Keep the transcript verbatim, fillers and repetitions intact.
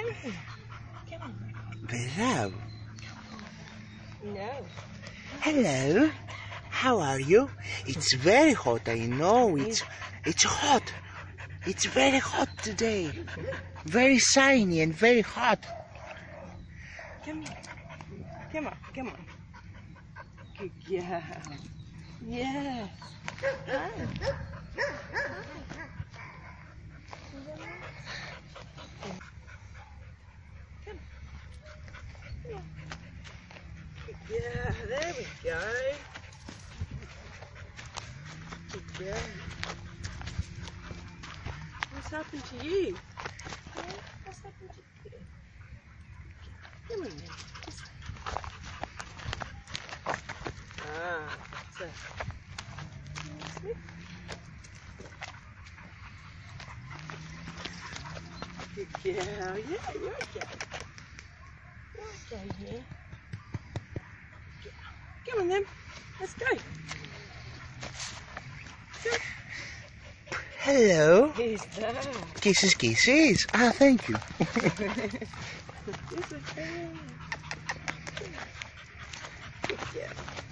Come on. Bravo. No. Hello. How are you? It's very hot, I know. It's it's hot. It's very hot today. Very sunny and very hot. Come here. Come on, come on. Good girl. Yes. Hi. Come. Come. Yeah, there we go. Good girl. What's happened to you? Yeah, what's happened to you? Come on then. Just... Ah, so. Good girl. Yeah, you're okay. You're okay here. Come on then. Let's go. Go. Hello. Who's that? Kisses, kisses. Ah, thank you. This is good. Good girl.